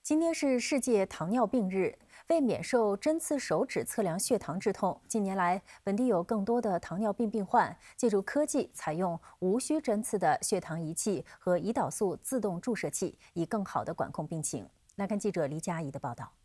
今天是世界糖尿病日，为免受针刺手指测量血糖之痛，近年来本地有更多的糖尿病病患借助科技，采用无需针刺的血糖仪器和胰岛素自动注射器，以更好地管控病情。来看记者黎佳怡的报道。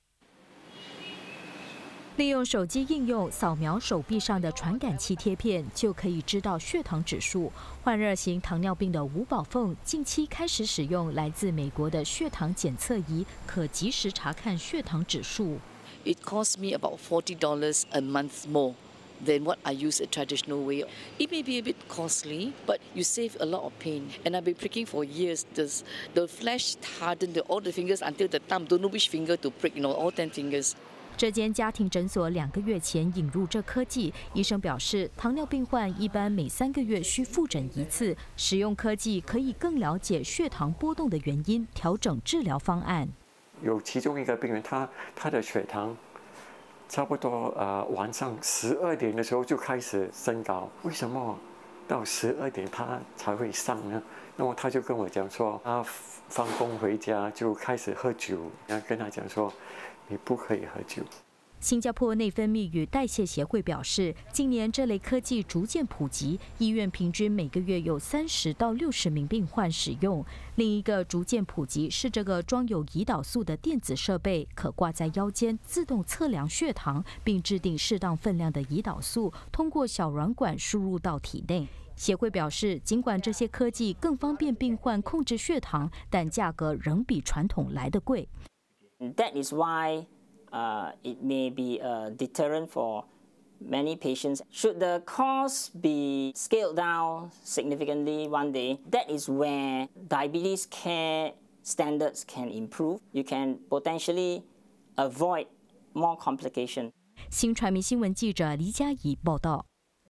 利用手机应用扫描手臂上的传感器贴片，就可以知道血糖指数。患二型糖尿病的吴宝凤近期开始使用来自美国的血糖检测仪，可及时查看血糖指数。 It costs me about $40 a month more than what I use a traditional way. It may be a bit costly, but you save a lot of pain. And I've been pricking for years. The flesh hardened all the fingers until the thumb. Don't know which finger to prick. All 10 fingers. 这间家庭诊所2个月前引入这科技，医生表示，糖尿病患一般每3个月需复诊1次，使用科技可以更了解血糖波动的原因，调整治疗方案。 有其中一个病人，他的血糖差不多晚上12点的时候就开始升高，为什么到12点他才会上呢？那么他就跟我讲说，他放工回家就开始喝酒，然后跟他讲说。 你不可以喝酒。 新加坡内分泌与代谢协会表示，近年这类科技逐渐普及，医院平均每个月有30到60名病患使用。另一个逐渐普及是这个装有胰岛素的电子设备，可挂在腰间，自动测量血糖，并制定适当分量的胰岛素，通过小软管输入到体内。 协会表示，尽管这些科技更方便病患控制血糖，但价格仍比传统来得贵。 That is why it may be a deterrent for many patients. Should the cost be scaled down significantly one day, that is where diabetes care standards can improve. You can potentially avoid more complications. 新传媒新闻记者黎佳怡报道。